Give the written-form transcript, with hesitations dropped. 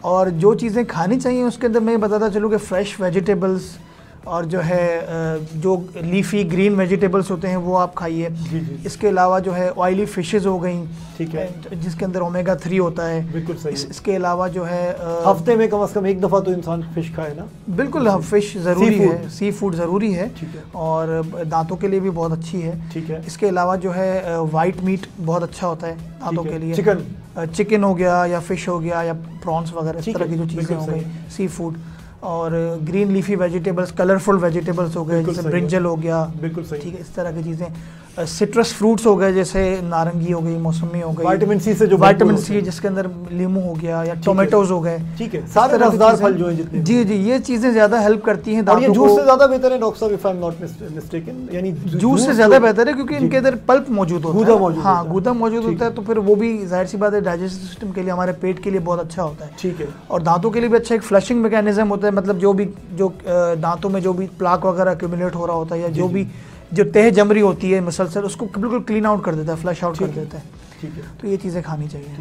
और जो चीज़ें खानी चाहिए उसके अंदर मैं बताता चलूँ कि फ्रेश वेजिटेबल्स और जो है जो लीफी ग्रीन वेजिटेबल्स होते हैं वो आप खाइए। इसके अलावा जो है ऑयली फिशेस हो गई, ठीक है, जिसके अंदर ओमेगा 3 होता है। बिल्कुल सही। इसके अलावा जो है हफ्ते में कम से कम एक दफ़ा तो इंसान फिश खाए ना। बिल्कुल, हाँ, फिश ज़रूरी है, सी फूड ज़रूरी है, ठीक है, और दांतों के लिए भी बहुत अच्छी है। ठीक है। इसके अलावा जो है वाइट मीट बहुत अच्छा होता है दांतों के लिए। चिकन हो गया या फिश हो गया या प्रॉन्स वगैरह, इस तरह की जो चीज़ें हो गई, सी फूड। और green leafy vegetables, colourful vegetables हो गए, जैसे ब्रिंजल हो गया, बिल्कुल सही, ठीक है, इस तरह की चीज़ें। सिट्रस फ्रूट्स हो गए, जैसे नारंगी हो गई, मौसमी हो गई, विटामिन सी से जो विटामिन सी जिसके अंदर लीमू हो गया या टोमेटोज हो गए, ठीक है, सारे रसदार फल जो हैं जितने। जी जी, ये चीज़ें ज़्यादा हेल्प करती हैं। और ये जूस से ज़्यादा बेहतर है डॉक्टर साहब, if I am not mistaken, यानी जूस से ज़्यादा बेहतर है क्योंकि इनके अंदर पल्प मौजूद होता है। हाँ, गूदा मौजूद होता है, तो फिर वो भी जाहिर सी बात है डाइजेस्टिव सिस्टम के लिए, हमारे पेट के लिए बहुत अच्छा होता है। ठीक है। और दांतों के लिए भी अच्छा एक फ्लशिंग मैकेनिज्म होता है, मतलब जो दांतों में जो भी प्लाक वगैरह एक्यूमुलेट हो रहा होता है या जो भी जो तह जमरी होती है मसलसल, उसको बिल्कुल क्लीन आउट कर देता है, फ्लश आउट कर देता है। ठीक है, तो ये चीज़ें खानी चाहिए।